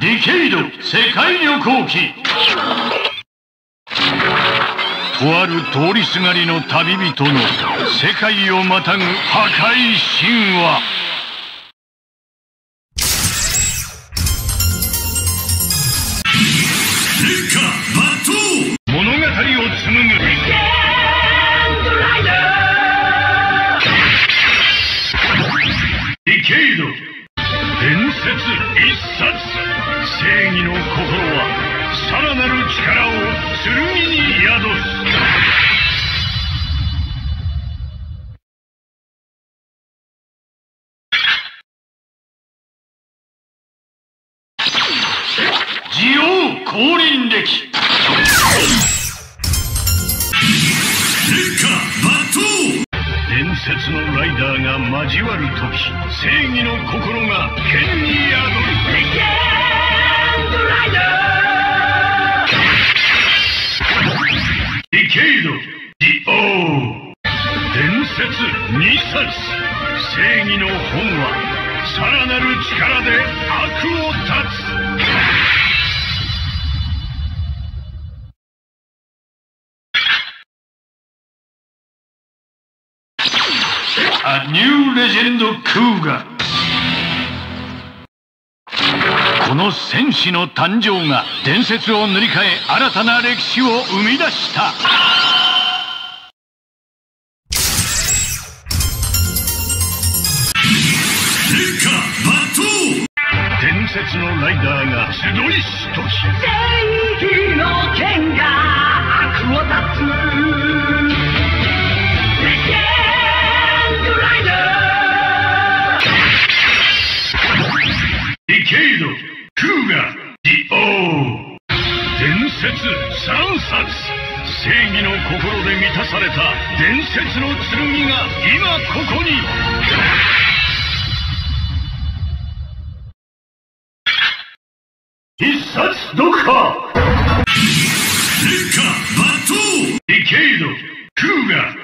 ディケイド世界旅行記。とある通りすがりの旅人の世界をまたぐ破壊神話。烈火抜刀、物語を紡ぐディケイド伝説一冊。正義の心はさらなる力を剣に宿す。ジオウ降臨歴。烈火抜刀、伝説のライダーが交わるとき、正義の心が剣に宿る。ディケイドジオウ伝説2冊。正義の本はさらなる力で悪を断つ。A New Legend Cougar。 この戦士の誕生が伝説を塗り替え、新たな歴史を生み出した。烈火抜刀、伝説のライダーが集いしとき、 正義の剣が悪を断つ。 ディケイドクーガジオウ伝説3冊。正義の心で満たされた伝説の剣が今ここに。一冊読破。烈火抜刀、ディケイドクーガ